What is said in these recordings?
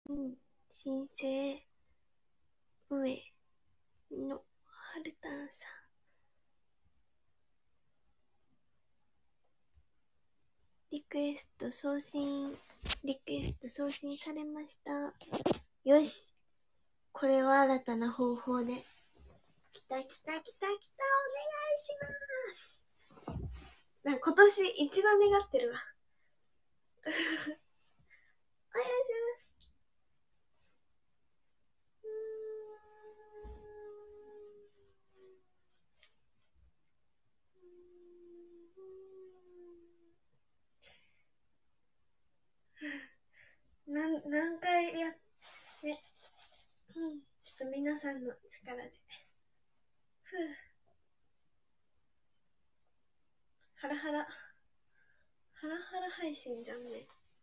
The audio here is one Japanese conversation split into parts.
うん。新生上のはるたんさん。リクエスト送信されました。よし。これは新たな方法で。来た。お願いします。今年一番願ってるわ。お願いします。何回やね。ちょっと皆さんの力で。ハラハラ配信じゃんね。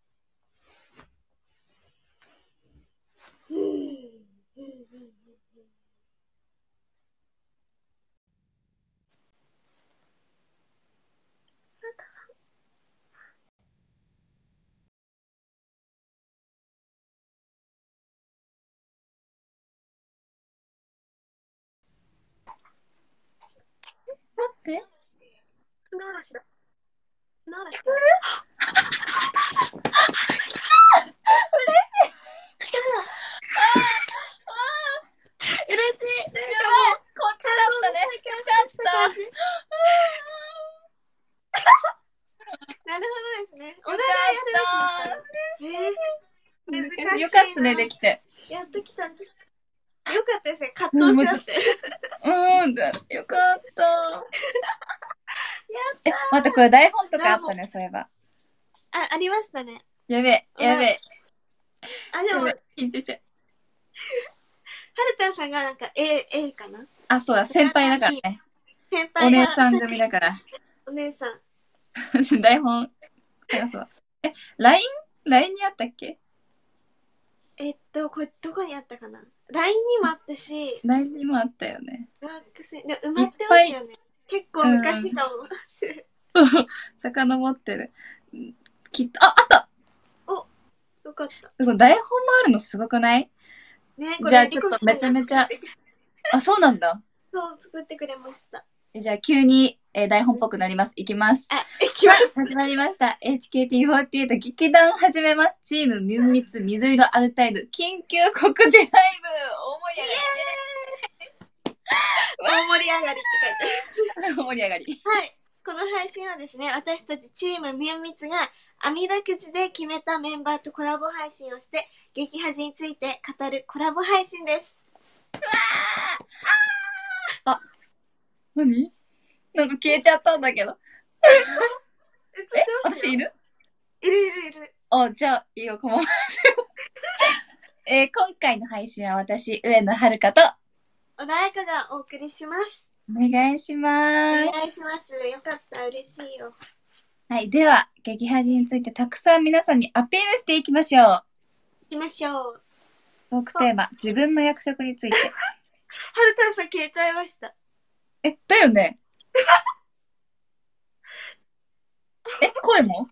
待って。 砂嵐だ。 来た。 嬉しい。 やばい、こっちだったね。よかった。 なるほどですね。およか願いやるった。 難しい。 よかったね、できて。 やっと来た。よかったですね。葛藤しました。 よかった。待って、これ台本とかあったね、そういえば。 ありましたね。 やべえ。 でも、 緊張しちゃう。 はるたんさんがA かな。 あ、そうだ、先輩だからね。 先輩が。 お姉さん組だから。 お姉さん。 台本探すわ。LINE にあったっけ？ これどこにあったかな。 LINE にもあったし、 LINE にもあったよね。 で埋まってますよね。結構昔かも。 遡ってる。きっと、あった！ よかった。 すごい、台本もあるのすごくない？ ね、これじゃあちょっとめちゃめちゃ、あ、そうなんだ。 そう、作ってくれました。 じゃあ急に、台本っぽくなります。いきます。 いきます。 始まりました。HKT48 劇団始めます。チームミュンミツ水色アルタイド緊急告知ライブ。 大盛り上がりって書いてある。 大盛り上がり。 はい。この配信はですね、私たちチームミュンミツが網だくじで決めたメンバーとコラボ配信をして激恥について語るコラボ配信です。 あ、何？なんか消えちゃったんだけど。 映ってますよ。 私いる？ いる。 あ、じゃあ、いいよ、この。今回の配信は私、上野遥と、 穏やかがお送りします。 お願いします。 お願いします。よかった。嬉しいよ。 はい。では、激恥についてたくさん皆さんにアピールしていきましょう。 行きましょう。 トークテーマ、自分の役職について。 はるたんさん消えちゃいました。 だよね。声も？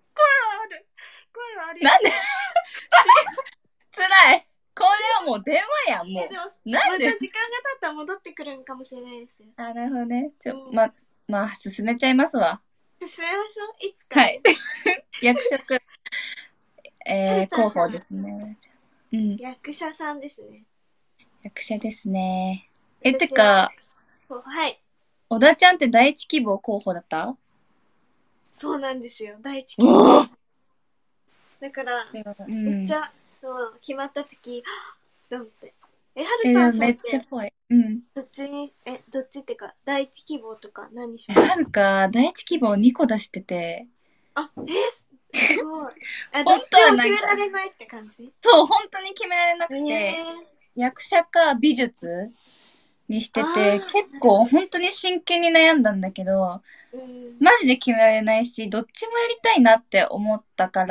声はある。 なんでつらい。これはもう電話やん、もう。 でも、 なんでまた時間が経ったら戻ってくるんかもしれないですよ。 なるほどね。まあ、進めちゃいますわ。 進めましょう。いつか。 はい。役職、候補ですね。 役者さんですね。 役者ですね。てか、 はい。 小田ちゃんって第一希望候補だった？ そうなんですよ。第一希望。だから、めっちゃ、決まった時、ドンって。はるたんさんって、めっちゃぽい。どっちってか、第一希望とか何します？ はるか、第一希望2個出してて。 すごい。どっちも決められないって感じ？ そう、本当に決められなくて、役者か美術にしてて、結構本当に真剣に悩んだんだけど、マジで決められないし、どっちもやりたいなって思ったから、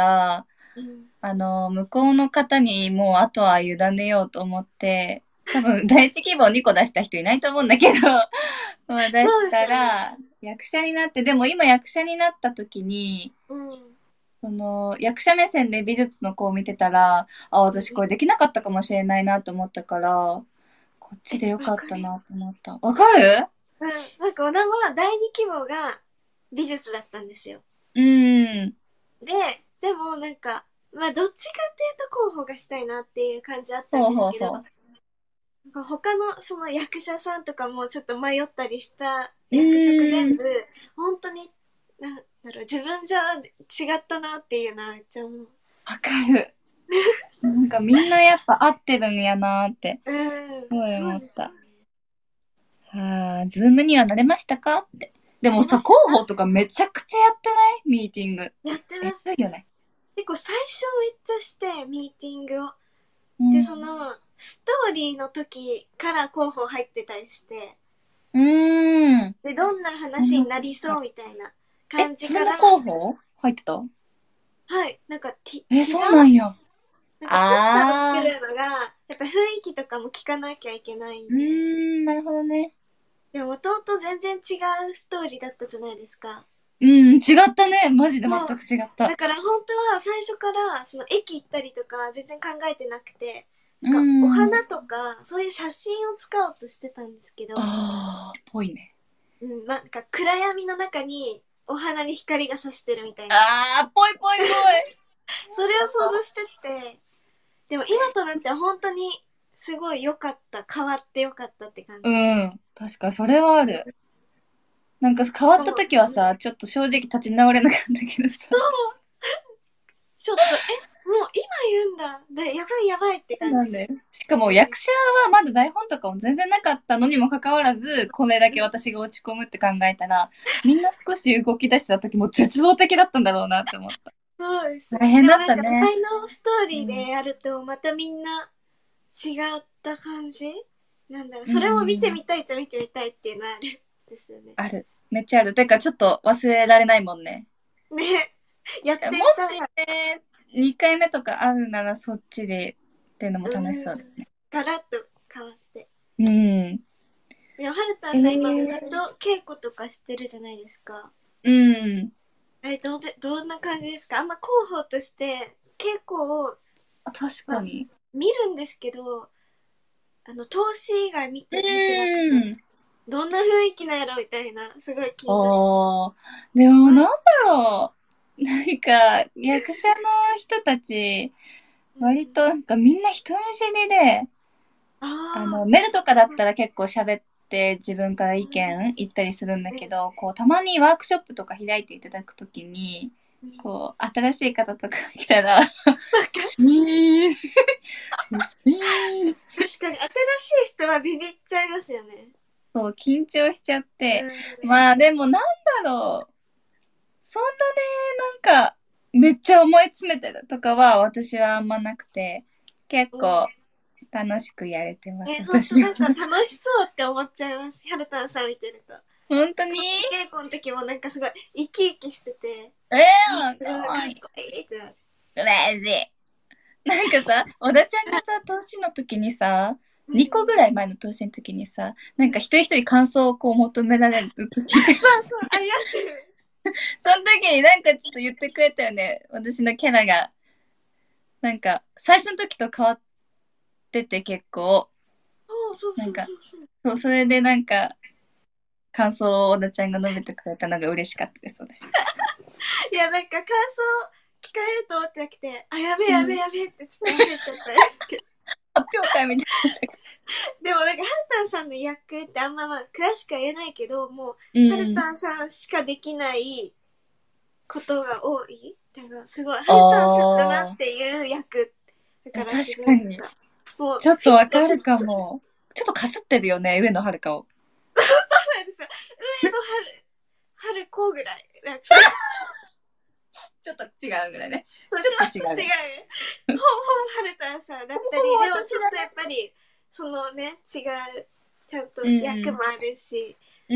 向こうの方にもうあとは委ねようと思って、多分第一希望2個出した人いないと思うんだけど、まあ出したら役者になって、でも今役者になった時に、 その役者目線で美術の子を見てたら、あ、私これできなかったかもしれないなと思ったから、こっちでよかったなと思った。わかる？ うん。なんか、お名は第二希望が美術だったんですよ。 うん。 でもなんか、まあ、どっちかっていうと候補がしたいなっていう感じあったんほうですけど、 ほうほう。 他のその役者さんとかもちょっと迷ったりしたう役職ーん。 全部、本当に、なんだろう、自分じゃ違ったなっていうのはめっちゃ思う。 わかる。なんかみんなやっぱ合ってるんやなーって、 うん、 すごいそう思った。 ですよね。 あー、ズームには慣れましたかって。でもさ、 なりました広報か？ とかめちゃくちゃやってないミーティング。 やってえます。 ぐいよね。 結構最初めっちゃして、ミーティングを。で、 うん。 その、ストーリーの時から候補入ってたりして、 うーん。 で、どんなそんな話になりそうみたいなえ、 感じから、 それも候補入ってた？ はい、なんかえ、 ティザーそうなんや。 なんかポスターを作あー。 るのが、やっぱ雰囲気とかも聞かなきゃいけないうーんで、 ん、なるほどね。 でも元々全然違うストーリーだったじゃないですか。 うん、違ったね。マジで全そう。 く違った。 だから本当は最初からその駅行ったりとか全然考えてなくて、なうんかおん。 花とかそういう写真を使おうとしてたんですけど、 あー、ぽいね。 うん、まあ、なんか暗闇の中にお花に光が差してるみたいな。 あー、ぽいぽいぽい。 それを想像してって、でも今となっては本当にすごい良かった。変わって良かったって感うじでした。 ん。確か、それはある。なんか変しかも、 わった時はさ、ちょっと正直立ち直れなかったけどさ。 ちょっと、もう今言うんだ。やばいやばいって感じで。 なんでしかも役者はまだ台本とかも全然なかったのにもかかわらず、これだけ私が落ち込むって考えたら、みんな少し動き出した時も絶望的だったんだろうなって思った。 そうです。 大変だっでもなんかたね。 前のストーリーうん。 でやるとまたみんな違った感じなんだろう。 うそれも見てん。 みたいと見てみたいっていうのあるんですよね。 ある。めっちゃある。てかちょっと忘れられないもんね。 ね。やってもしみたい。 ね、2回目とかあるならそっちでっていうのも楽しうん。 そうだね。 ガラッと変わって。 うん。 でも、はるたんさん今ずっー、 と稽古とかしてるじゃないですか。 うん。 どんな感じですか？あんま広報として稽古を、 あ、確まあ、 かに。 見るんですけど、投資以外う見てなくて、 ーん。 どんな雰囲気なんやろみたいな、すごい気になる。 ああ、でもなんはい。 だろう。なんか、役者の人たち、 うん、 割となんかみんな人見知りで、 ああ、 メルとかだったら結構喋って自分から意見言ったりするんだけど、こう、たまにワークショップとか開いていただくときに、 うん、 こう、新しい方とか来たら、シーン、シーン。 確かに新しい人はビビっちゃいますよね。 そう、緊張しちゃって。 うん、 まあでもなんだろう。そんなね、なんか、めっちゃ思い詰めてるとかは私はあんまなくて、結うん、 構楽しくやれてます、 ほんと私は。 なんか楽しそうって思っちゃいます。はるたんさん見てると。 本当に？ 陶器稽古の時もなんかすごい生き生きしてて、 えすごいかわいい。 かっこいいってなる。 嬉しい。なんかさ、小田ちゃんがさ、投資の時にさ、 うん、 2個ぐらい前の投資の時にさ、なんか一人一人感想をこう求められる時、 そうそう、ありますよね。 その時になんかちょっと言ってくれたよね。私のキャラが。なんか、最初の時と変わってて結構、 そうそうそうなんか、 そうそう。 そう、それでなんか、感想を小田ちゃんが述べてくれたのが嬉しかったです、私。 いや、なんか感想聞かれると思ってなくて、あ、やべえやべえうん。 やべえってちょっと焦っちゃったんですけど。 発表会みたいな。 でもなんか、はるたんさんの役ってあんま詳しくは言えないけど、もう、 うはるん。 たんさんしかできないことが多い。だからすごい、はるたんさんだなあっていう役。だあ、 からすごい確かに。 なんか、もう、 ちょっとわかるフィットかも。ちょっとかすってるよね、上野遥を。 なんですよ。上の春子ぐらい。なんかそう、 ちょっと違うぐらいね。ちょっと違う。 ちょっと違う。ほぼはるたんさんだったり、でも私だね。 ちょっとやっぱり、そのね、違う、ちゃんとうん。 役もあるし、 うん。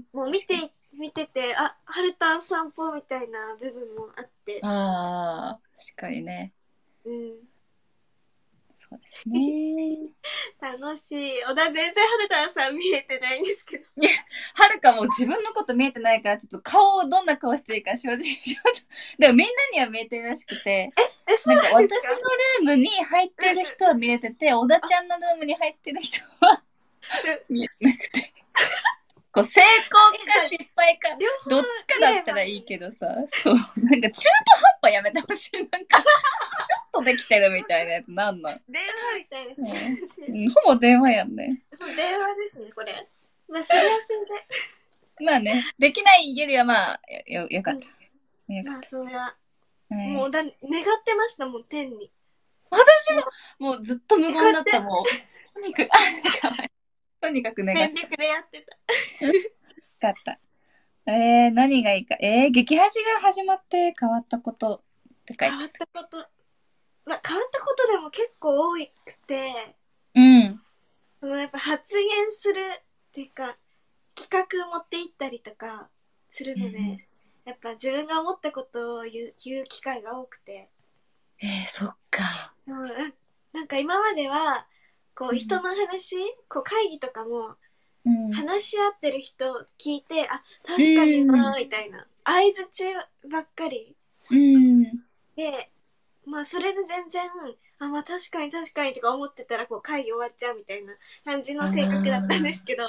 もう見てて、あ、はるたん散歩みたいな部分もあって、 ああ、確かにね。 うん。 そうですね。 楽しい。小田全然はるたんさん見えてないんですけど。 いや、はるかも自分のこと見えてないから、ちょっと顔、どんな顔してるか正直、でもみんなには見えてるらしくて、 そうなんですか？ 私のルームに入ってる人は見えてて、小田ちゃんのルームに入ってる人は見えてなくて。こう成功か失敗か、どっちかだったらいいけどさ、そう、なんか中途半端やめてほしい。なんか、ちょっとできてるみたいなやつなんなん？ 電話みたいな感じです。 ほぼ電話やんね。 電話ですね、これ。まあ、それはそれで。まあね、できないよりはまあ、よかった。 まあ、それは。 はい、 もう願ってましたもん、天に。 私も、もうずっと無言だった、もう。とにかく、かわいい。とにかく願った。 全力でやってた。かった。何がいいか。激恥が始まって変わったことって書いてある。 変わったこと。まあ、変わったことでも結構多くて、 うん。 そのやっぱ発言するっていうか、企画持っていったりとかするので、やっぱ自分が思ったことを言う機会が多くて。 そっか。 なんか今までは、こう人の話、こう会議とかも、話し合ってる人聞いて、あ、確かにな、みたいな。相づちばっかり。で、まあそれで全然、あ、まあ確かに確かにとか思ってたら、こう会議終わっちゃうみたいな感じの性格だったんですけど、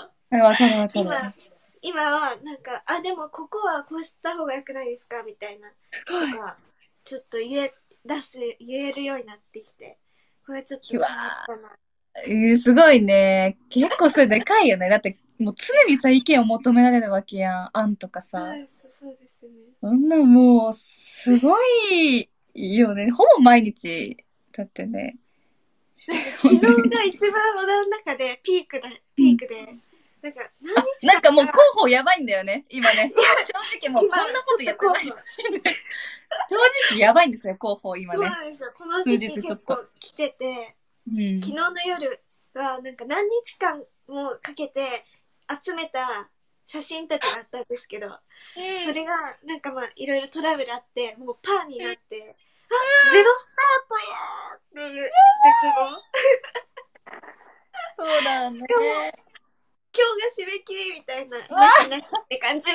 今はなんか、あ、でもここはこうした方が良くないですかみたいな。とか、ちょっと言えるようになってきて、これちょっと変わったな。 すごいね。結構それでかいよね。だってもう常にさ、意見を求められるわけやん。案とかさ。 そうですね。 そんなもう、すごいよね。ほぼ毎日、だってね。 昨日が一番小田の中でピークで、 なんかもう候補やばいんだよね、今ね。正直もうこんなこと言ってない。正直やばいんですよ、候補今ね。 そうなんですよ。この時期結構来てて、昨日の夜はなんか何日間もかけて集めた写真たちがあったんですけど、それがなんかまあいろいろトラブルあって、もうパーになって、あ、ゼロスタートやーっていう絶望。そうだね。 しかも今日が締め切りみたいな、って感じで。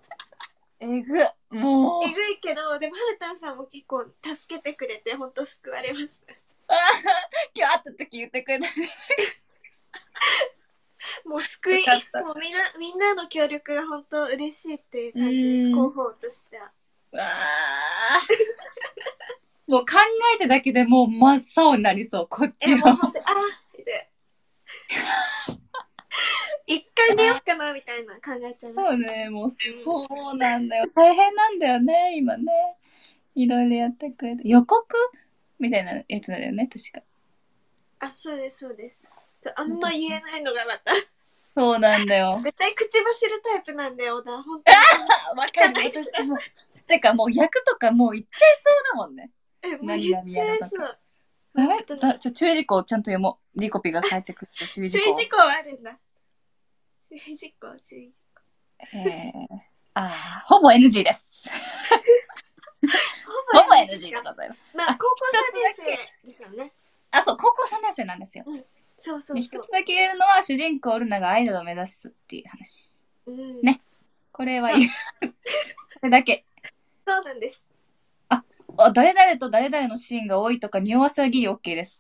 もう。 えぐいけど、でもはるたんさんも結構助けてくれて、ほんと救われました。 今日会った時言ってくれた。 もう救い、もうみんなの協力が本当嬉しいっていう感じです、広報としては。 もう考えただけでもう真っ青になりそう、こっちは。 もう本当に、って。一回寝ようかな、みたいな考えちゃいます。 そうね、もうそうなんだよ。大変なんだよね、今ね。いろいろやってくれて。予告みたいなやつだよね、確か。 あ、そうです、そうです。あんま言えないのがまた。 そうなんだよ。 絶対口走るタイプなんだよ、小田。本当に。 わかる、私も。てかもう役とかもう言っちゃいそうだもんね。 もう言っちゃいそう。 ダメ注意事項ちゃんと読もう。リコピが書いてくる注意事項。 注意事項あるんだ。注意事項。 ほぼ NG です。ほぼ NG でございます。 まあ、高校3年生ですよね。 そう、高校3年生なんですよ。 そう。 一つだけ言えるのは、主人公ルナがアイドルを目指すっていう話。ね。これは言う。これだけ。 そうなんです。 誰々と誰々のシーンが多いとか匂わせはギリ OK です。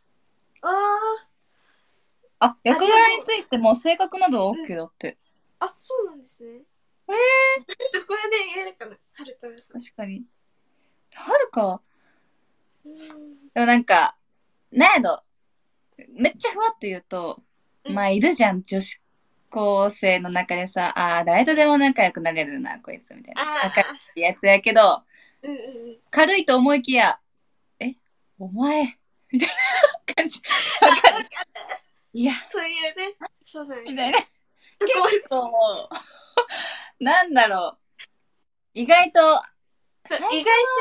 役柄についても性格などは OK だって。 そうなんですね。どこで言えるかな、はるかさん。 確かに。はるかは。でもなんか、なんやろ。めっちゃふわっと言うと、まあいるじゃん、女子高生の中でさ、誰とでも仲良くなれるな、こいつみたいな。明るいやつやけど、軽いと思いきや、お前みたいな感じ。わかる。いや。 そういうね。そうなんです。 みたいな。結構、なんだろう。意外と、 意外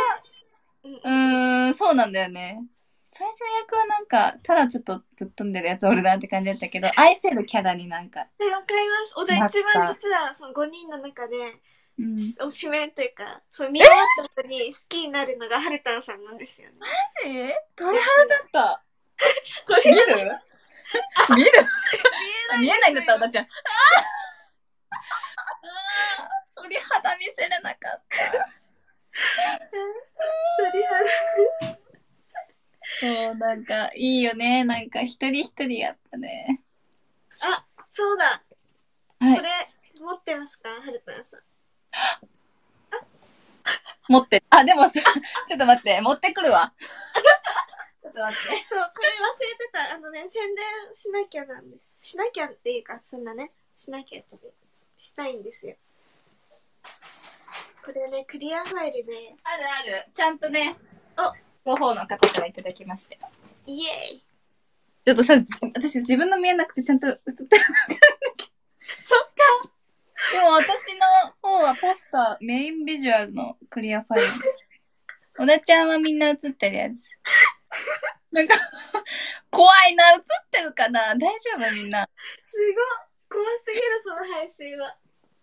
性。そうなんだよね。最初の役はなんか、ただちょっとぶっ飛んでるやつおるなって感じだったけど、愛せるキャラになんか。 わかります。小田一番実はその5人の中で、推しメンというか、見終わった後に好きになるのがはるたんさんなんですよね。 マジ？鳥肌だった。 これ見る見る見見えないんだったら、私は。鳥肌見せれなかった。 鳥肌。 そう、なんか、いいよね。なんか、一人一人やったね。 あ、そうだ。 はい、 これ、持ってますか、はるたんさん。 持って。あ、でもさ、ちょっと待って。持ってくるわ。ちょっと待って。 そう、これ忘れてた。宣伝しなきゃなんです。しなきゃっていうか、そんなね、しなきゃってしたいんですよ。これね、クリアファイルで。 あるある。ちゃんとね、 お、 ご方の方からいただきまして。 イエーイ。 ちょっとさ、私自分の見えなくてちゃんと映ってる。 そっか。 でも私の方はポスター、メインビジュアルのクリアファイルです。小田ちゃんはみんな映ってるやつ。なんか、怖いな、映ってるかな、大丈夫みんな。 すごい。怖すぎる、その配信は。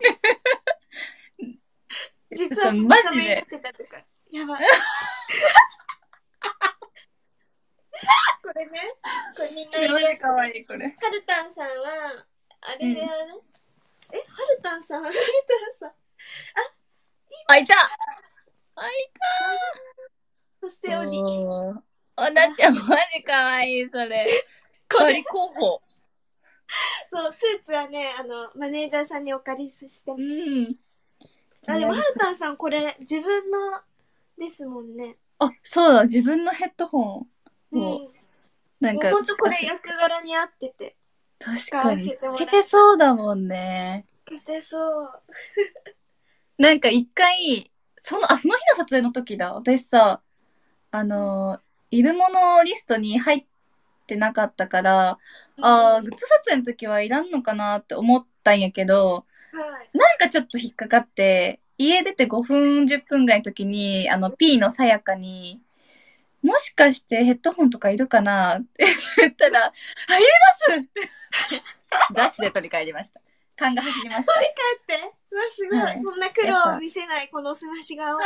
実はマジで。 やばい。これね、これみんなマジかわいい、これ。はるたんさんは、あれであれ、はるたんさん、はるたんさん。 あ、いた。あ、いた。そしておに。 おなちゃん、マジかわいい、それ。 これ候補。 そう、スーツはね、マネージャーさんにお借りして。 うん。 あ、でも、はるたんさん、これ、自分のですもんね。 あ、そうだ、自分のヘッドホンを、なんか。 ほんとこれ、役柄に合ってて。 確かに。つけてそうだもんね。 つけてそう。 なんか一回、その日の撮影の時だ。私さ、いるものリストに入ってなかったから、グッズ撮影の時はいらんのかなって思ったんやけど、なんかちょっと引っかかって、家出て5分、10分ぐらいの時に、P のさやかに、もしかしてヘッドホンとかいるかなって言ったら、あ、いりますってダッシュで取り帰りました。勘が走りました。 取り帰って、うわ、すごい、はい、そんな苦労を見せない、このすまし顔。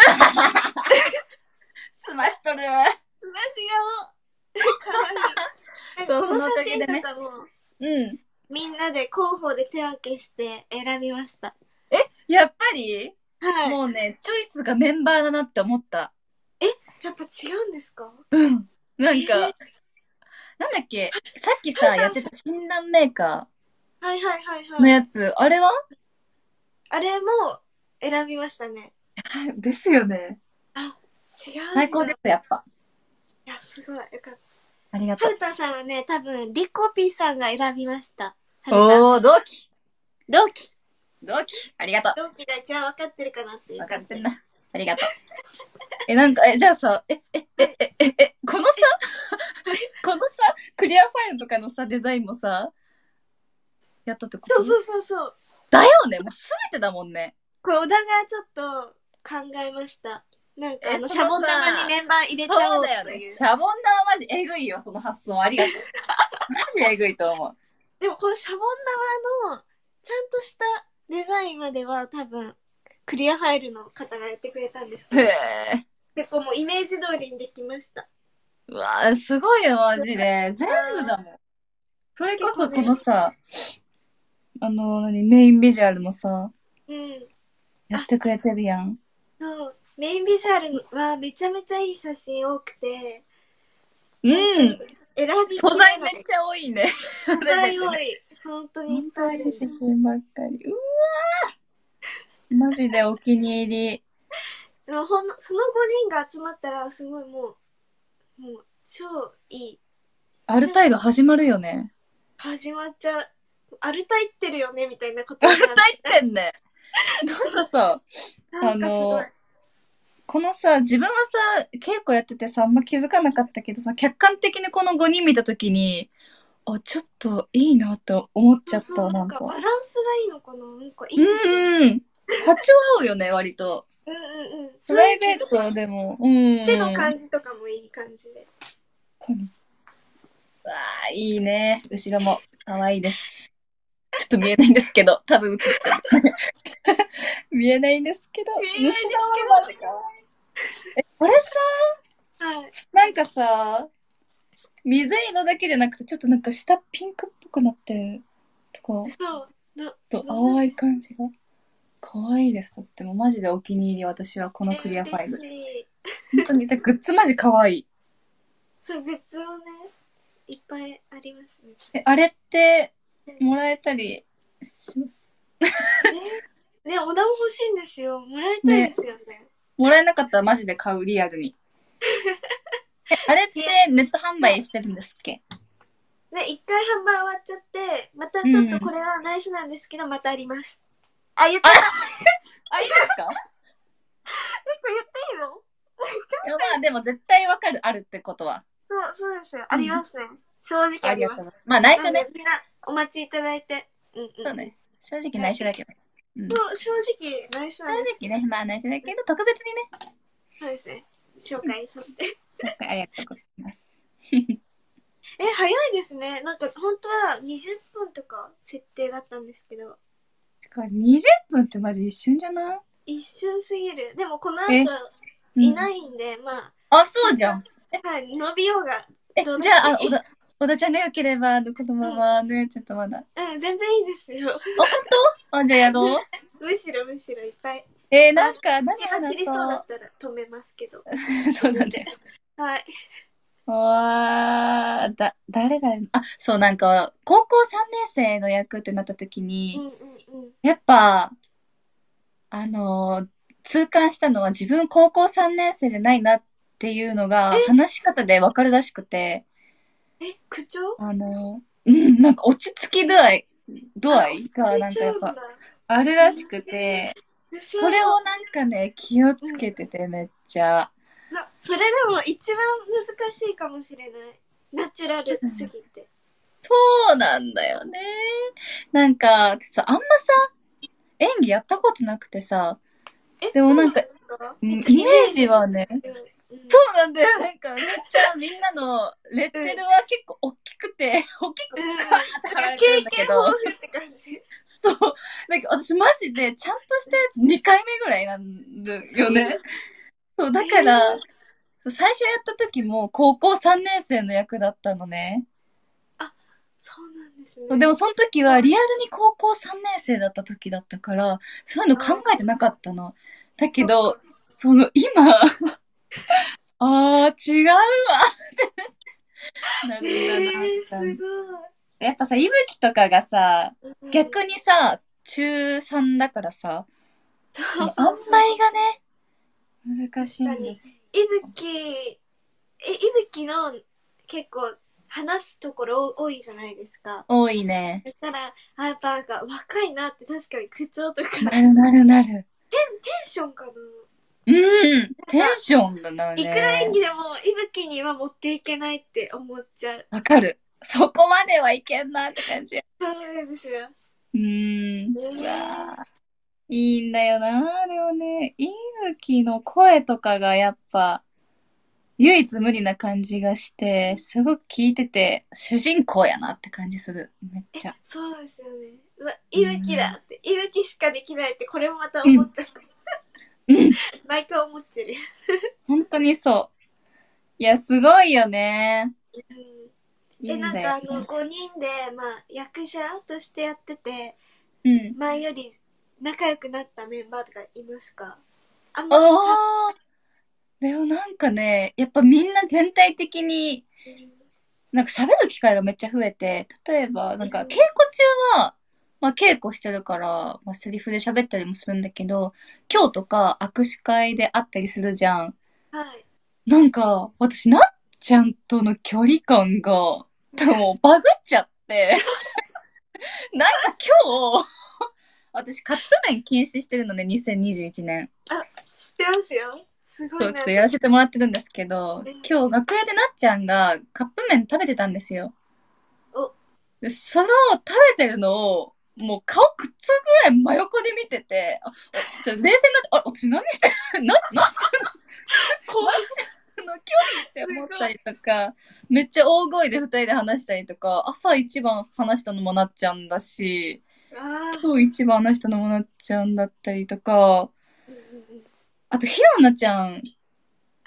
すましとる。すまし顔。かわいい。この写真とかも、みんなで広報で手分けして選びました。 やっぱり、 はい、 もうね、チョイスがメンバーだなって思った。 やっぱ違うんですか？ なんか、なんだっけ、さっきさ、やってた診断メーカーのやつ、あれは？ あれも選びましたね。 ですよね。 あ、違う。 最高です、やっぱ。 いや、すごい。よかった。 ありがとう。 はるたさんはね、多分、リコピーさんが選びました。 おー、同期。ありがとう。 同期が一番分かってるかなっていう。 分かってるな。ありがとう。なんか、じゃあさ、このさ、クリアファイルとかのさ、デザインもさ、やったってこと？ そう。 だよね、もうすべてだもんね。 これ、小田がちょっと考えました。なんかシャボン玉にメンバー入れちゃおうという。 シャボン玉マジえぐいよ、その発想。ありがとう。マジえぐいと思う。 でもこのシャボン玉のちゃんとしたデザインまでは多分クリアファイルの方がやってくれたんですけど、結構もうイメージ通りにできました。 うわー、すごいよ、マジで。全部だもん。それこそこのさ、メインビジュアルもさ、やってくれてるやん。 そう、メインビジュアルはめちゃめちゃいい写真多くて、 選び素材めっちゃ多いね。 素材多い。本当にいっぱいある。 写真ばっかり。うわー、マジでお気に入り。 でもその5人が集まったらすごいもう超いい。 アルタイド始まるよね。 始まっちゃう。アルタイってるよねみたいなことになる。アルタイってんね。なんかさ、このさ、自分はさ、稽古やっててさ、あんま気づかなかったけどさ、客観的にこの5人見たときに、あ、ちょっといいなって思っちゃった。 そうなんかバランスがいいのかな、なんかいいですね。波長合うよね、割と。プライベートでも。 手の感じとかもいい感じで。 わあ、いいね。後ろも可愛いです。ちょっと見えないんですけど、多分映ってる。見えないんですけど。後ろはマジ可愛い。これさ、なんかさ、 水色だけじゃなくて、ちょっとなんか下ピンクっぽくなってるとか、と淡い感じが可愛いです。とってもマジでお気に入り。私はこのクリアファイル。本当にグッズマジ可愛い。 そう、グッズをね、いっぱいありますね。 あれってもらえたりします？ ね、お名も欲しいんですよ。もらいたいですよね。 もらえなかったらマジで買う、リアルに。あれってネット販売してるんですっけ？ ね、一回販売終わっちゃって、またちょっとこれは内緒なんですけど、またあります。あ、言っちゃった。 あ、いいですか？ これ言っていいの？ いや、まあでも絶対わかる、あるってことは。 そうですよ。ありますね。正直あります。 まあ内緒ね。 みんなお待ちいただいて。 そうね。正直内緒だけど。 正直内緒なんです。 正直ね、まあ内緒だけど、特別にね。 そうですね。紹介させて。 ありがとうございます。 早いですね。なんか本当は20分とか設定だったんですけど。 20分ってマジ一瞬じゃない？ 一瞬すぎる。でもこの後いないんで、まあ。 あ、そうじゃん。 はい、伸びようが。 じゃあ、小田ちゃんが良ければ、このままね、ちょっとまだ。 全然いいですよ。 あ、本当？あ、じゃあやろう。 むしろいっぱい。 なんか、 何走りそうだったら止めますけど。 そうだね。 はい。 誰あ、そう、なんか、高校3年生の役ってなった時に、やっぱ、痛感したのは自分高校3年生じゃないなっていうのが話し方でわかるらしくて。 口調？ なんか落ち着き度合いがなんかやっぱあるらしくて、それをなんかね、気をつけててめっちゃ。 それでも一番難しいかもしれない。ナチュラルすぎて。 そうなんだよね。なんか、さ、あんまさ、演技やったことなくてさ、でもなんか、イメージはね、そうなんだよ。なんかめっちゃみんなのレッテルは結構大きくて、大きくカーって貼られてるんだけど、 って感じ。 そう。なんか私マジでちゃんとしたやつ2回目ぐらいなんだよね。そう、だから、最初やった時も高校3年生の役だったのね。 あ、そうなんですね。 でもその時はリアルに高校3年生だった時だったから、そういうの考えてなかったの。だけど、今、違うわってなるんだなって感じ。すごい。やっぱさ、いぶきとかがさ、逆にさ、中3だからさ、塩梅がね、難しいんです。 いぶきの結構話すところ多いじゃないですか。 多いね。 そしたら、やっぱなんか若いなって確かに口調とか。 なる。 テンションかな。 テンションだなね。 いくら演技でもいぶきには持っていけないって思っちゃう。 わかる。そこまではいけんなって感じ。 そうなんですよ。 うわいいんだよな。でもね、いぶきの声とかがやっぱ、唯一無二な感じがして、すごく聞いてて、主人公やなって感じする。めっちゃ。 そうですよね。いぶきだって、いぶきしかできないって、これもまた思っちゃった。毎回思ってる。 本当にそう。いや、すごいよね。 なんか5人で、まあ、役者としてやってて、前より仲良くなったメンバーとかいますか？あんまり。 でもなんかね、やっぱみんな全体的に、なんか喋る機会がめっちゃ増えて、例えば、なんか稽古中は、まあ稽古してるから、まあセリフで喋ったりもするんだけど、今日とか握手会で会ったりするじゃん。 はい。 なんか、私、なっちゃんとの距離感が、もうバグっちゃって、なんか今日、私カップ麺禁止してるのね、2021年。 知ってますよ。すごいな。 ちょっとやらせてもらってるんですけど、今日楽屋でなっちゃんがカップ麺食べてたんですよ。でその食べてるのを、もう顔くっつくぐらい真横で見てて、冷静になって、私何してるなっちゃんの距離って思ったりとか、めっちゃ大声で二人で話したりとか、朝一番話したのもなっちゃんだし、今日一番話したのもなっちゃんだったりとか、あと、ひろなちゃん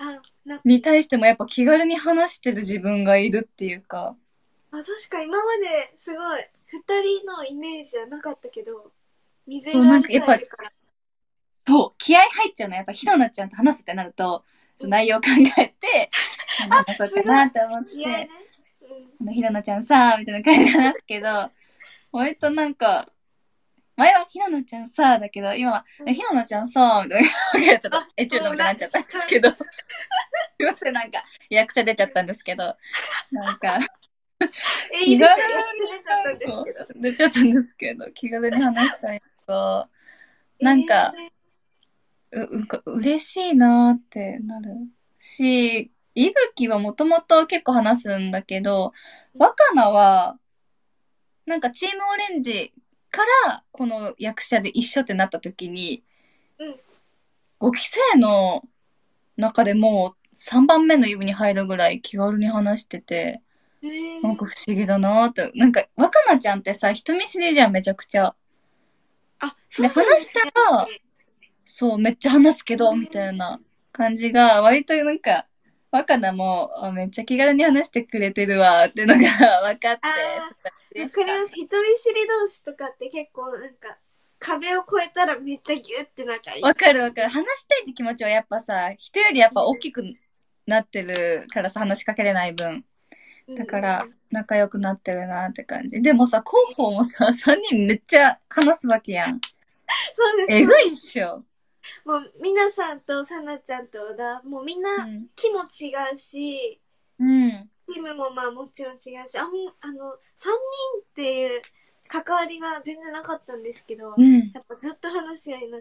に対してもやっぱ気軽に話してる自分がいるっていうか。 確か今まですごい2人のイメージはなかったけど、水色あるタイプから。 そう、気合入っちゃうの。やっぱひななちゃんと話すってなると、内容考えて、話そうかなって思って、ひななちゃんさ、みたいな感じで話すけど、割となんか、前はひななちゃんさ、だけど、今は、ひななちゃんさ、みたいな、ちょっとエチュードみたいになっちゃったんですけど、すいません、なんか、役者出ちゃったんですけど、なんか、 いいですか、出ちゃったんですけど。 出ちゃったんですけど、気軽に話したいと、なんか、嬉しいなーってなるし、いぶきはもともと結構話すんだけど、若菜は、なんかチームオレンジからこの役者で一緒ってなった時に、5期生の中でもう3番目の指に入るぐらい気軽に話してて、なんか不思議だなーって。なんか若菜ちゃんってさ、人見知りじゃん、めちゃくちゃ。で、話したら、そう、めっちゃ話すけど、みたいな感じが、割となんか、若菜も、めっちゃ気軽に話してくれてるわ、っていうのが分かって、 わかります。人見知り同士とかって結構なんか、壁を越えたらめっちゃギュって仲いい。 わかるわかる。話したいって気持ちはやっぱさ、人よりやっぱ大きくなってるからさ、話しかけれない分。だから、仲良くなってるなって感じ。でもさ、広報もさ、3人めっちゃ話すわけやん。 そうです。 えぐいっしょ。 もう、みなさんとさなちゃんと小田、もうみんな気も違うし、チームもまあもちろん違うし、3人っていう関わりが全然なかったんですけど、やっぱずっと話すようになって、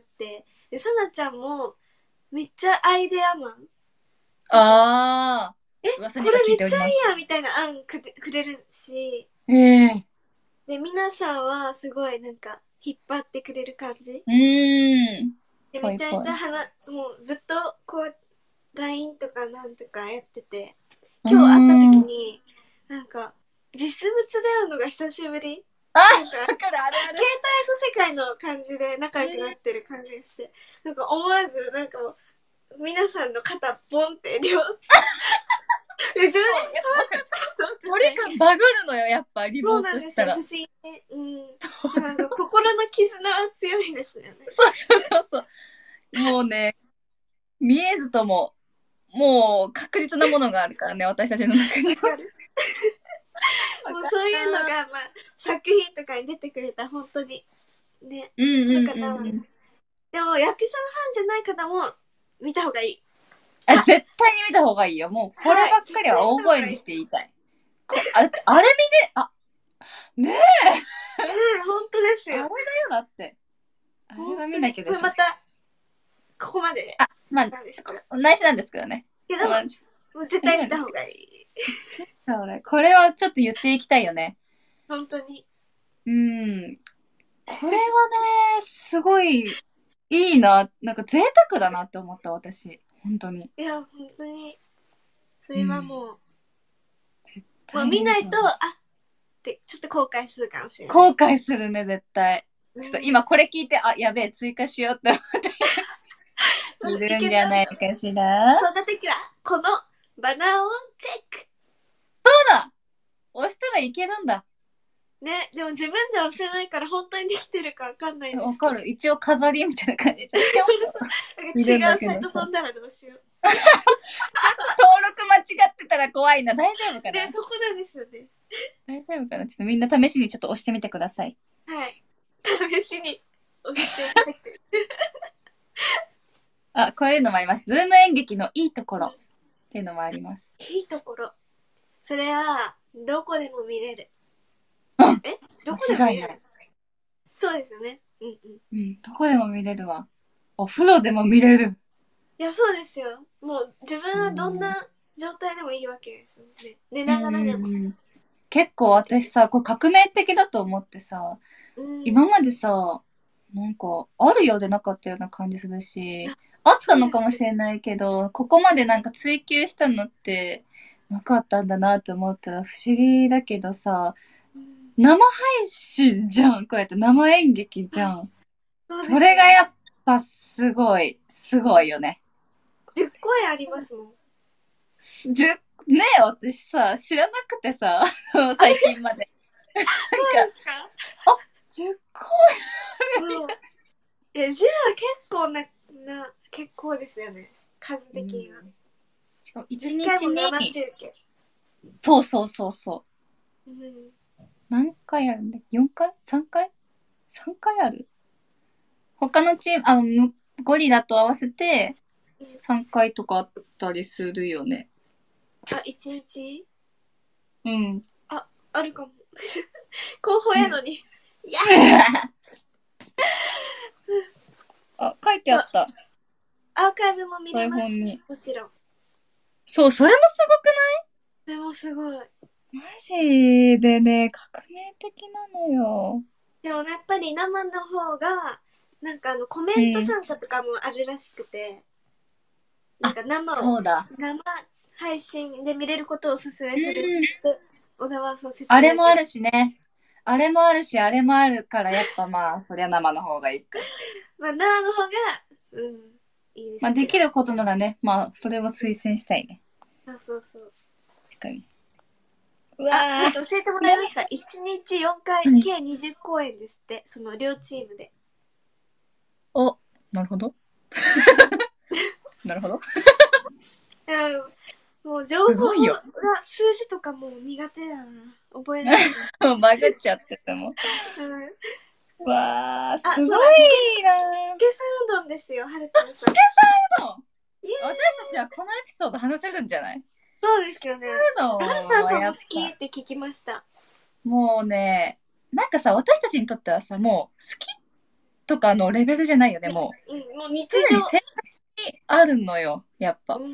で、さなちゃんもめっちゃアイデアマン。 ああ。 これめっちゃいいやみたいな案くれるし、で、皆さんはすごいなんか引っ張ってくれる感じ。で、めちゃめちゃもうずっとこう、LINE とかなんとかやってて、今日会った時に、なんか、実物で会うのが久しぶり。なんか、携帯の世界の感じで仲良くなってる感じがして、なんか思わず、なんかもう、皆さんの肩ボンって自分で触っちゃったと距離感バグるのよ、やっぱ、リモートしたら。 そうなんですよ、不思議ね。なんか心の絆は強いですよね。 そう。もうね、見えずとも、もう確実なものがあるからね、私たちの中には。 もうそういうのが、まあ、作品とかに出てくれたら本当にね、でも役者のファンじゃない方も見た方がいい。 絶対に見た方がいいよ。もうこればっかりは大声にして言いたい。あれねえ本当ですよ。 あれだよ、だって。あれは見なきゃでしょ。 また、ここまで。 まあ、内緒なんですけどね。 けど、もう絶対見た方がいい。 これはちょっと言っていきたいよね。 本当に。 これはね、すごいいいな。なんか贅沢だなって思った、私。本当に。 いや、本当に。それはもう、もう見ないと、ってちょっと後悔するかもしれない。 後悔するね、絶対。ちょっと今これ聞いて、やべえ、追加しようって思っているんじゃないかしら。 そんな時は、このバナーをチェック。 そうだ、押したらいけるんだ。 ね、でも自分じゃ押せないから本当にできてるかわかんないんですわかる。一応飾りみたいな感じで。 違うサイト飛んだらどうしよう。 登録間違ってたら怖いな。大丈夫かな。 で、そこなんですよね。 大丈夫かな。ちょっとみんな試しにちょっと押してみてください。 はい。試しに押してみて。 こういうのもあります。ズーム演劇のいいところっていうのもあります。 いいところ。それは、どこでも見れる。どこでも見れる？そうですよね。 どこでも見れるわ。お風呂でも見れる。 いや、そうですよ。もう自分はどんな状態でもいいわけですよね。寝ながらでも。 結構私さ、これ革命的だと思ってさ、今までさ、なんか、あるようでなかったような感じするし、あったのかもしれないけど、ここまでなんか追求したのってなかったんだなって思ったら不思議だけどさ、生配信じゃん。こうやって生演劇じゃん。それがやっぱすごいよね。 10声ありますもん。 ねえ、私さ、知らなくてさ、最近まで。 そうですか？ あ、10個もう、10は結構結構ですよね。数的には。 しかも1 10回も日に、 生中継。 そうそうそうそう。 うん。 何回あるんだ ?4 回 ?3 回 ?3 回ある他のチーム、ゴリラと合わせて3回とかあったりするよね。 あ、1日うん。 あるかも。候補やのに。いやあ、書いてあった。 アーカイブも見れます。 台本に。 もちろん。 そう、それもすごくない？ でもすごい。 マジでね、革命的なのよ。 でもやっぱり生の方が、なんかコメント参加とかもあるらしくて、なんかそうだ。 生配信で見れることをおすすめするって、小田はそう説あ明れもあるしね。あれもあるし、あれもあるから、やっぱまあ、そりゃ生の方がいいか。 まあ生の方が、いいですけど。 まあ、できることならね、まあ、それを推薦したいね。 そうそうそう。 確かに。 教えてもらいました。1日4回、計20公演ですって、その両チームで。 お、なるほど。なるほど。 もう情報が数字とかもう苦手だな。覚えられない。 バグっちゃってても。わー、すごいなー。 スケさんうどんですよ、はるたんさん。 スケさんうどん私たちはこのエピソード話せるんじゃない？ そうですよね。はるたんさんも好きって聞きました。 もうね、なんかさ、私たちにとってはさ、もう好きとかのレベルじゃないよね、もう。 もう日常生活にあるのよ、やっぱ。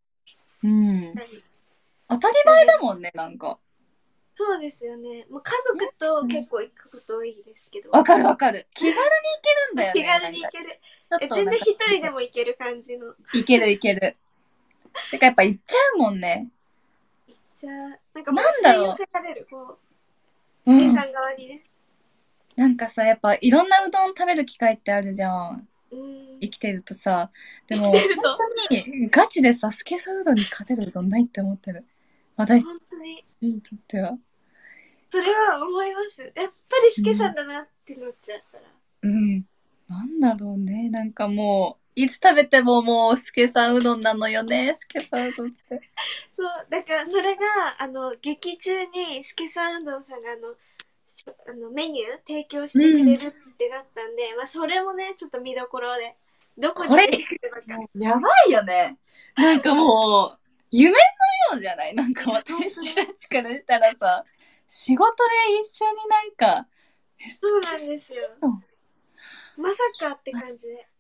当たり前だもんね、なんか。 そうですよね。もう家族と結構行くこと多いですけど。 わかるわかる。気軽に行けるんだよね。 気軽に行ける。全然一人でも行ける感じの。 行ける行ける。てかやっぱ行っちゃうもんね。 行っちゃう。なんかもう吸い寄せられる、こう、スケさん側にね。 なんかさ、やっぱいろんなうどん食べる機会ってあるじゃん。生きてるとさ。でも、本当にガチでさ、スケさんうどんに勝てるうどんないって思ってる。私本当に。 にとっては。 それは思います。やっぱりスケさんだなってなっちゃうから。 なんだろうね。なんかもう、いつ食べてももう、スケさんうどんなのよね、スケさんうどんって。 そう、だからそれが、劇中にスケさんうどんさんがメニュー提供してくれるってなったんで、まあそれもね、ちょっと見どころで、どこに出てくるのか。 やばいよね。なんかもう、夢のようじゃない？なんか私たちからしたらさ、仕事で一緒になんか、 そうなんですよ。まさかって感じで。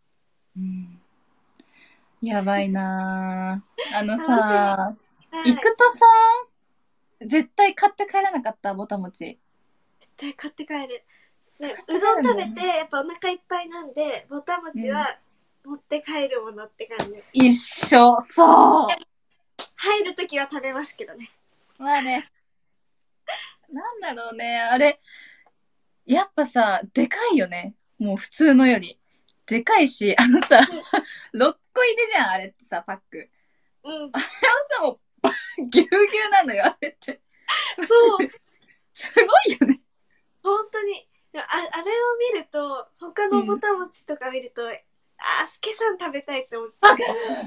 やばいなぁ。 さ、 行くとさ、絶対買って帰らなかった、ぼたもち。 絶対買って帰る。ね、うどん食べて、やっぱお腹いっぱいなんで、ぼたもちは持って帰るものって感じ。 一緒、そう。 入るときは食べますけどね。 まあね。なんだろうね、あれ。やっぱさ、でかいよね。もう普通のより。でかいし、6個入りじゃん、あれってさ、パック。あれはさ、もう、ぎゅうぎゅうなのよ、あれって。 そう。 すごいよね。 本当に。あれを見ると、他のぼたもちとか見ると、スケさん食べたいって思っちゃう。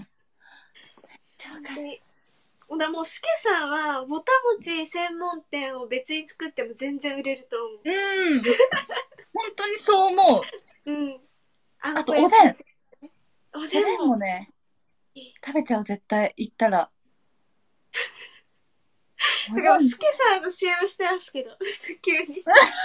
本当に。もうスケさんは、ぼたもち専門店を別に作っても全然売れると思う。 本当にそう思う。あと、おでん。おでんもね、食べちゃう、絶対、行ったら。 だから、スケさんの CM してますけど、急に。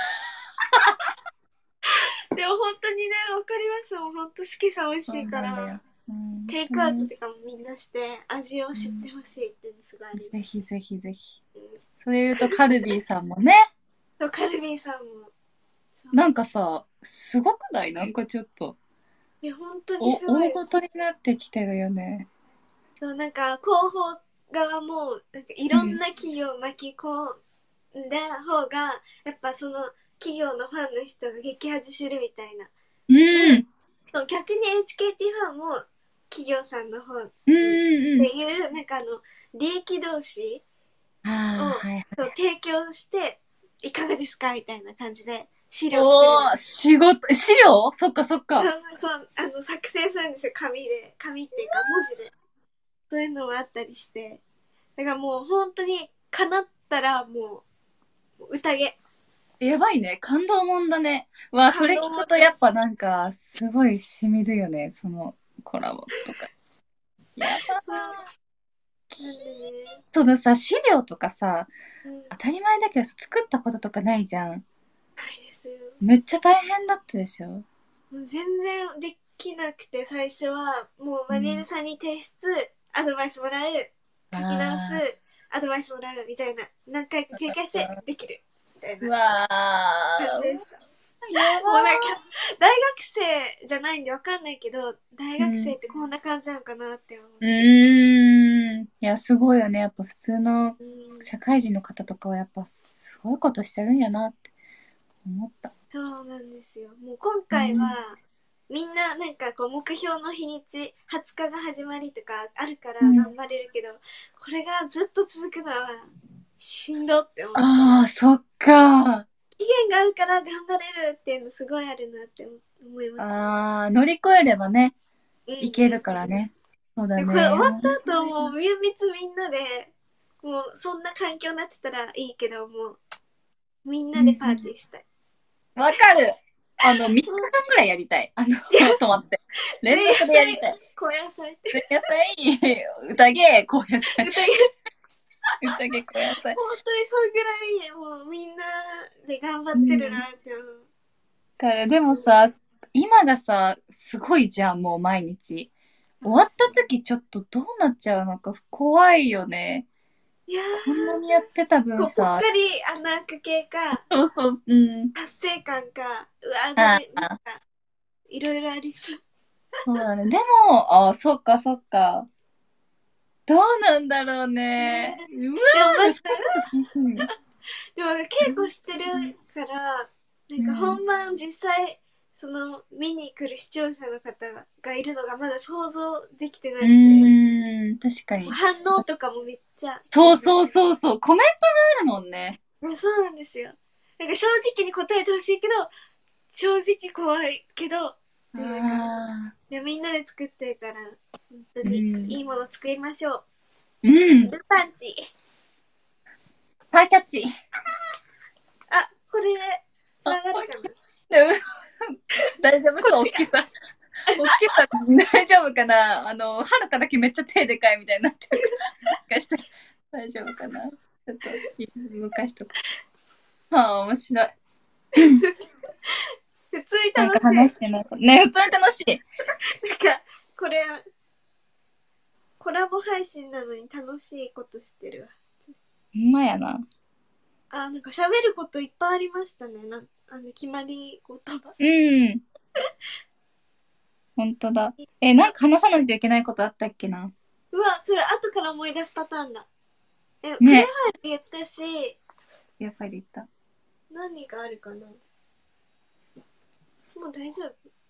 でも本当にね、わかりますもん。本当スケさん美味しいから。テイクアウトとかもみんなして味を知ってほしいっていうのすごいあります。 ぜひぜひぜひ。それ言うとカルビーさんもね。 そう、カルビーさんも。 なんかさ、すごくない？なんかちょっと。 いや、本当にすごい。 大ごとになってきてるよね。 そう、なんか広報側も、なんかいろんな企業を巻き込んだ方が、やっぱその企業のファンの人が激恥するみたいな。そう、逆に HKT ファンも企業さんの方っていう、なんか利益同士を、そう提供していかがですかみたいな感じで資料作る。 資料そっかそっか。 そう作成するんですよ。紙っていうか文字で。そういうのもあったりして。だからもう本当に叶ったらもう宴。 やばいね。感動もんだね。わあ、それ聞くとやっぱなんか、すごい染みるよね。そのコラボとか。やばそのさ、資料とかさ、当たり前だけどさ、作ったこととかないじゃん。ないですよ。 めっちゃ大変だったでしょ。 全然できなくて、最初はもうマネージャーさんに提出、アドバイスもらう、書き直す、アドバイスもらうみたいな、何回か経過してできるみたいな感じでした。もうなんか大学生じゃないんでわかんないけど、大学生ってこんな感じなのかなって思って。 いや、すごいよね。やっぱ普通の社会人の方とかはやっぱすごいことしてるんやなって思った。 そうなんですよ。もう今回は、みんななんかこう目標の日にち20日が始まりとかあるから頑張れるけど、これがずっと続くのはしんどって思って。 ああ、そっか。 期限があるから頑張れるっていうのすごいあるなって思います。 ああ、乗り越えればね、いけるからね。そうだね。 これ終わった後もうみんなで、もうそんな環境になってたらいいけど、もうみんなでパーティーしたい。 わかる。3日間ぐらいやりたい。止まって。連続でやりたい。 高野菜。 前夜祭、宴、高野菜。宴、高野菜。 本当にそんぐらい、もうみんなで頑張ってるなって思う。 でもさ、今がさ、すごいじゃん、もう毎日。終わった時ちょっとどうなっちゃうのか怖いよね。 いやこんなにやってた分さ。 ぽっかり穴開く系か。 そうそう、 達成感か。うわ、なんか、いろいろありそう。 そうだね。でも、そっかそっか。どうなんだろうね。うわでも稽古してるから、なんか本番実際、見に来る視聴者の方がいるのがまだ想像できてなくて。 確かに。 反応とかもめっちゃ。 そうそうそうそう。コメントがあるもんね。 そうなんですよ。なんか正直に答えてほしいけど、正直怖いけど、っていうか。でみんなで作ってるから、本当にいいもの作りましょう。ルパンチ。 パーキャッチ。 あ、これでつながるかな。 大丈夫そう、大きさ。大きさ大丈夫かな。はるかだけめっちゃ手でかいみたいになってるから。大丈夫かな。ちょっと動かしとこう。はあ、面白い。 普通に楽しい。なんか話してないね、普通に楽しい。 なんかこれコラボ配信なのに楽しいことしてるわ。 ほんまやな。 なんか喋ることいっぱいありましたね。決まり言葉。 ほんとだ。なんか話さないといけないことあったっけな。 うわ、それ後から思い出すパターンだ。クレバー言ったし。 やっぱり言った。 何があるかな。もう大丈夫。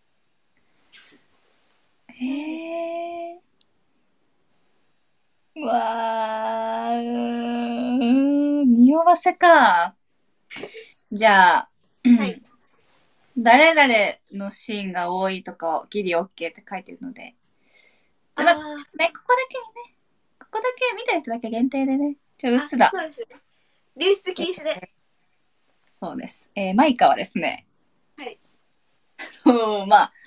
うわー、匂わせか。じゃあ、はい、誰々のシーンが多いとかギリ OK って書いてるので。まあ、ね、ここだけにね、ここだけ見た人だけ限定でね。うっすら。 そうですね。流出禁止で。 そうです。マイカはですね。 はい。 まあ、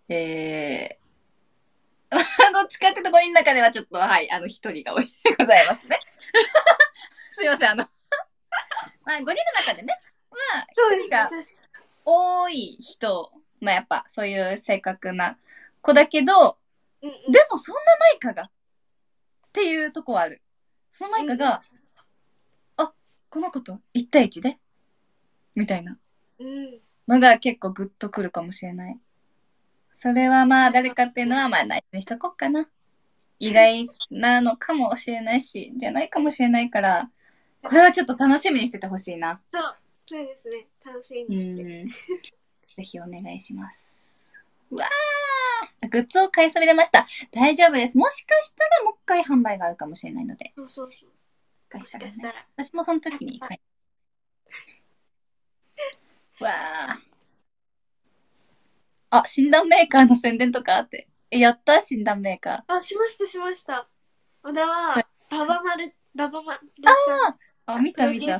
どっちかってところの中ではちょっと、はい、一人が多いでございますね。すいません、まあ、5人の中でね、まあ、一人が多い人、まあやっぱそういう正確な子だけど、でもそんなマイカがっていうとこはある。そのマイカが、あ、この子と1対1でみたいなのが結構グッとくるかもしれない。それはまあ誰かっていうのはまあ内緒にしとこうかな。意外なのかもしれないし、じゃないかもしれないから、これはちょっと楽しみにしててほしいな。 そうですね。楽しみにして。 ぜひお願いします。うわグッズを買いそびれました。大丈夫です。もしかしたらもう一回販売があるかもしれないので。 そうそうそう。 もしかしたらね。私もその時に買い。わあ。あ、診断メーカーの宣伝とかあって。やった診断メーカー。あ、しましたしました。小田は、ババ丸ちゃん。 あ、見た見た。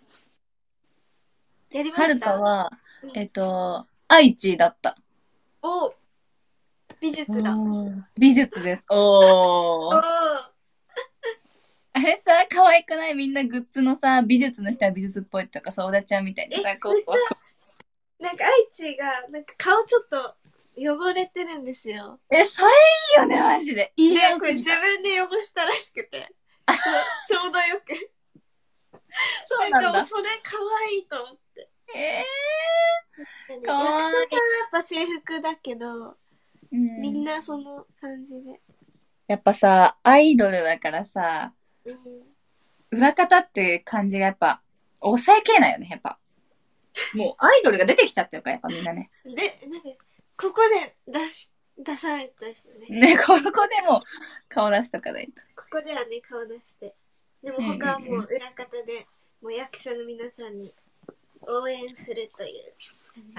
やりました。はるかは、愛知だった。 お、美術だ。 美術です。おー。あれさ、可愛くない？みんなグッズのさ、美術の人は美術っぽいとかさ、小田ちゃんみたいなさ、こう。 なんか愛知が、なんか顔ちょっと汚れてるんですよ。 それいいよね、マジで。いいよ。 これ自分で汚したらしくて。ちょうどよく。 そうなんだ。 でもそれ可愛いと思って。役者さんはやっぱ制服だけど、みんなその感じで。 やっぱさ、アイドルだからさ、裏方って感じがやっぱ、抑えきれないよね、やっぱ。もうアイドルが出てきちゃってるから、やっぱみんなね。 ここで出さないとですよね。 ね、ここでも顔出しとかないと。 ここではね、顔出して。でも他はもう裏方で、もう役者の皆さんに応援するという。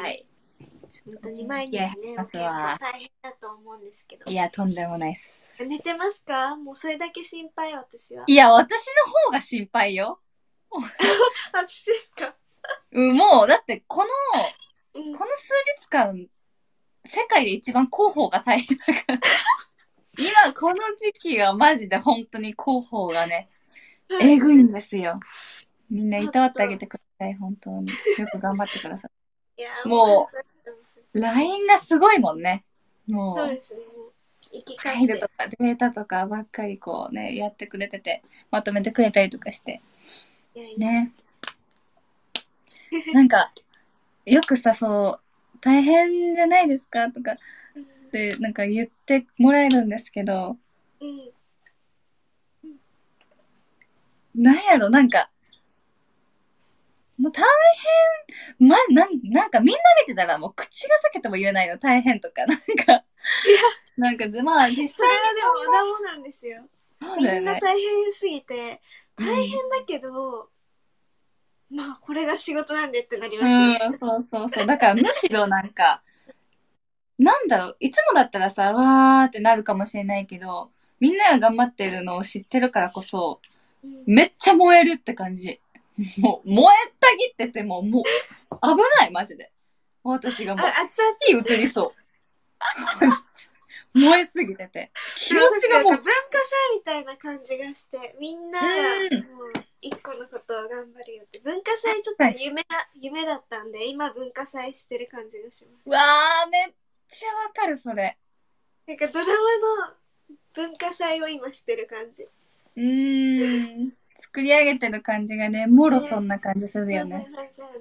はい。本当に毎日ね、お稽古大変だと思うんですけど。 いや、とんでもないっす。 寝てますか？もうそれだけ心配、私は。 いや、私の方が心配よ。 私ですか？ もう、だって、この数日間、世界で一番広報が大変だから。今、この時期はマジで本当に広報がね、えぐいんですよ。みんないたわってあげてください、本当に。よく頑張ってください。いやもう、LINE がすごいもんね。もう、そうですね。ファイルとかデータとかばっかりこうね、やってくれてて、まとめてくれたりとかして。ね。なんか、よくさ、そう、大変じゃないですかとかってなんか言ってもらえるんですけど、なんやろ、なんか、大変、なんかみんな見てたらもう口が裂けても言えないの、大変とか、なんか、なんか、まあ実際はでもなもなんですよ。そうだよね。みんな大変すぎて、大変だけど、まあこれが仕事なんでってなりますよね。 そうそうそう。だからむしろなんか、なんだろう、いつもだったらさ、わーってなるかもしれないけど、みんなが頑張ってるのを知ってるからこそ、めっちゃ燃えるって感じ。もう、燃えたぎってても、もう、危ない、マジで。私がもう、火映りそう。燃えすぎてて。気持ちがもう。文化祭みたいな感じがして、みんなが、もう、一個のことを頑張るよって。文化祭ちょっと夢だったんで、今文化祭してる感じがします。 うわー、めっちゃわかる、それ。 なんかドラマの文化祭を今してる感じ。 作り上げてる感じがね、もろそんな感じするよね。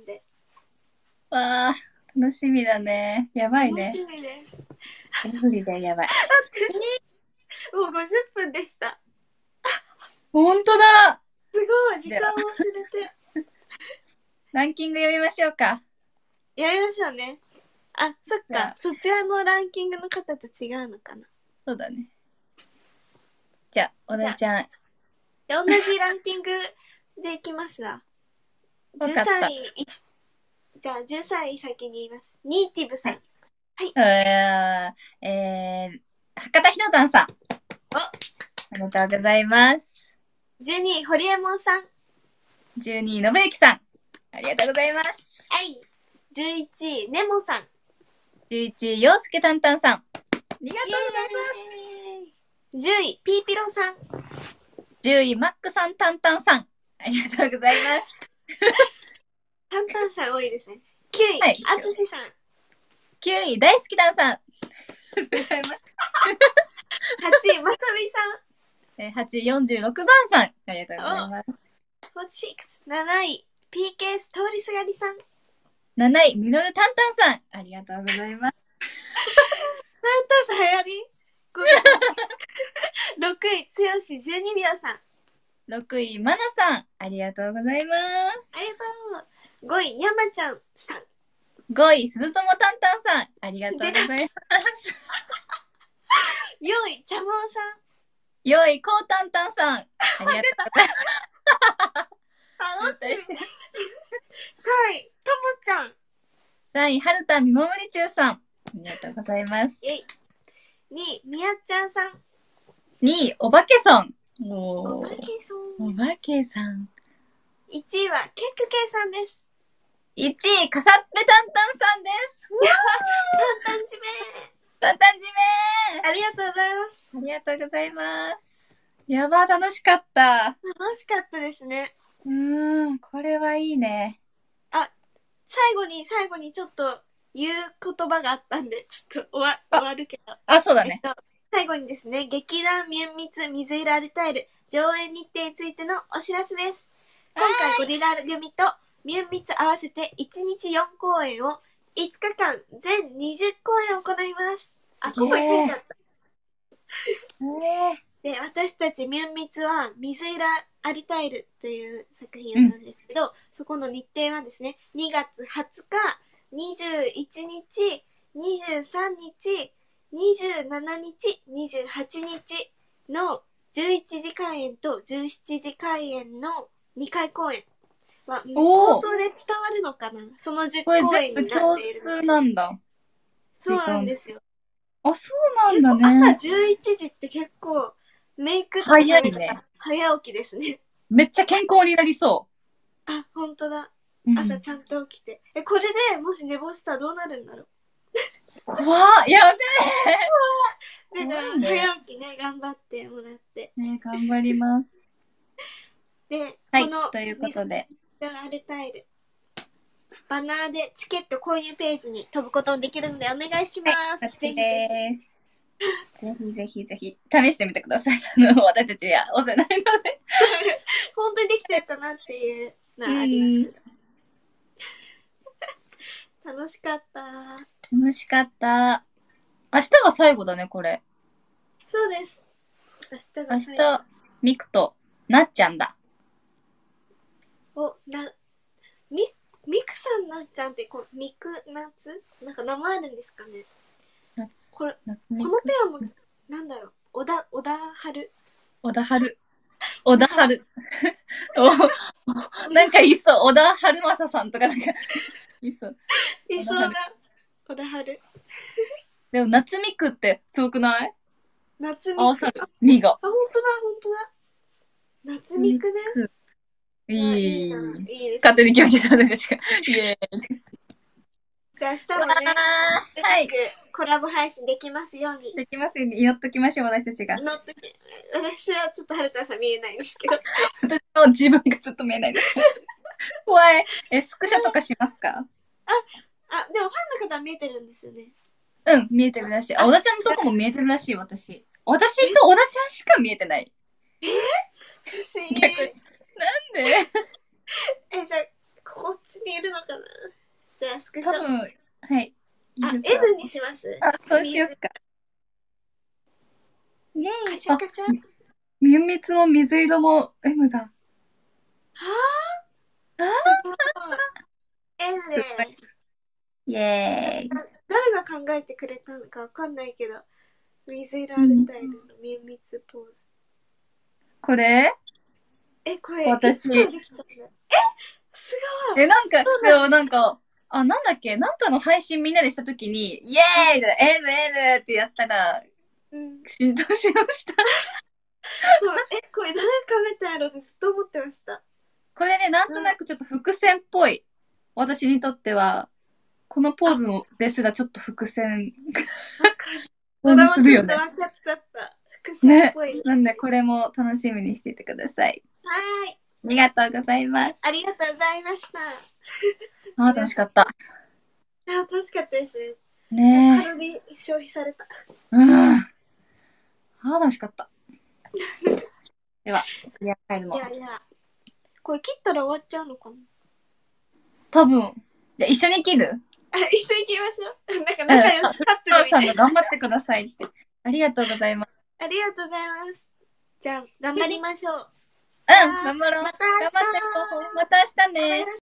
わあ、楽しみだね。やばいね。 楽しみです。 エブリデイやばい。 もう50分でした。 ほんとだ。 すごい、時間忘れて。 ランキング読みましょうか。 読みましょうね。あ、そっか。そちらのランキングの方と違うのかな。 そうだね。じゃあ、おなちゃん。 同じランキングでいきますが。13位、じゃあ13位先に言います。ニーティブさん。 はい。博多ひのたんさん。ありがとうございます。 12位、ホリエモンさん。 12位、のぶゆきさん。ありがとうございます。 はい。11位、ネモさん。 11位、陽介たんたんさん。ありがとうございます。10位、ピーピロさん。 10位、マックさんたんたんさん。ありがとうございます。 たんたんさん多いですね。9位、あつしさん。 9位、大好きだんさん。ありがとうございます。 8位、まさみさん。8位、46番さん。ありがとうございます。 7位、PK 通りすがりさん。 7位、みのるたんたんさん。ありがとうございます。 たんたんさん流行り6位、つよし12秒さん。 6位、まなさん。ありがとうございます。 ありがとう。5位、やまちゃんさん。 5位、すずともたんたんさん。ありがとうございます。 よい、ちゃもんさん。 よい、こうたんたんさん。ありがとうございます。 楽しみ。3位、ともちゃん。 3位、はるたみももりちゅうさん。ありがとうございます。 2位、みやちゃんさん。 2位、おばけそん。 おばけそん。 おばけさん。 1位は、ケックケイさんです。 1位、かさっぺたんたんさんです。 タンタンじめたんたんじめありがとうございます。 ありがとうございます。やば、楽しかった。 楽しかったですね。 これはいいね。 あ、最後にちょっと言う言葉があったんで、ちょっと終わるけど。 あ、そうだね。 最後にですね、劇団ミュンミツ水色アルタイル上演日程についてのお知らせです。今回ゴリラ組とミュンミツ合わせて1日4公演を5日間全20公演を行います。あ、ここに書いてあった。で、私たちミュンミツは水色アルタイルという作品なんですけど、そこの日程はですね、2月20日、21日、23日、27日、28日の11時開演と17時開演の2回公演は口頭で伝わるのかな、その10公演になっているので。 これ全部共通なんだ。 そうなんですよ。 あ、そうなんだね。 朝11時って結構メイクとか早いね。 早起きですね。 めっちゃ健康になりそう。 あ、ほんとだ。朝ちゃんと起きて。これでもし寝坊したらどうなるんだろう。 怖っ、やべえ。だから早起きね、頑張ってもらって。 ね、頑張ります。 で、 はい、 このということで。 アルタイル。バナーでチケット購入ページに飛ぶこともできるのでお願いします。 はい、ぜひです。ぜひぜひぜひ試してみてください。私たちは押せないので。 本当にできてるかなっていうのはありますけど。楽しかった。 楽しかった。明日が最後だね、これ。 そうです。明日が最後。 明日、ミクとなっちゃんだ。 ミクさんなっちゃんってミクナツなんか名前あるんですかね。このペアもなんだろう、小田春なんかいそう、小田春正さんとかなんかいそうな小田春でも夏ミクってすごくない？ 夏ミク合わさるみが。 あ、ほんとだ夏ミクね。 いいです。 勝手に決めてた私たちが。イエーイ。 じゃあ明日もね、はい、コラボ配信できますように。 できますように祈っときましょう、私たちが。 私はちょっと春田さん見えないんですけど。 私も自分がずっと見えないです。怖い。スクショとかしますか？ でもファンの方は見えてるんですよね。 うん、見えてるらしい。小田ちゃんのとこも見えてるらしい、私。私と小田ちゃんしか見えてない。 不思議。 なんでじゃあ、こっちにいるのかな。じゃあ、スクショ。 はい。 M にします。 そうしよっか。イェーイ。 カシャカシャ。 みゅんみつも水色も M だ。 すごい。M です。 イェーイ。 誰が考えてくれたのかわかんないけど、水色アルタイルのみゅんみつポーズ。 これこれ、 私。 すごい。 なんか、でもなんか、なんだっけ、なんかの配信みんなでしたときに、イエーイ !M ってやったら、浸透しました。 そう、これ誰が考えたんやろってずっと思ってました。 これね、なんとなくちょっと伏線っぽい。私にとっては、このポーズですらちょっと伏線。 わかる。まだするよね。わかっちゃった。伏線っぽい。 ね。なんでこれも楽しみにしていてください。 はい。 ありがとうございます。 ありがとうございました。 楽しかった。 楽しかったですね。 ねえ。 カロリー消費された。 楽しかった。では、クリアファイルも。 いや、これ切ったら終わっちゃうのかな？ 多分。じゃあ一緒に切る？ 一緒に切りましょう。なんか仲良しカップルみたいな。 さんが頑張ってくださいって。ありがとうございます。 ありがとうございます。じゃあ、頑張りましょう。 頑張ろう。 また明日。 また明日ね。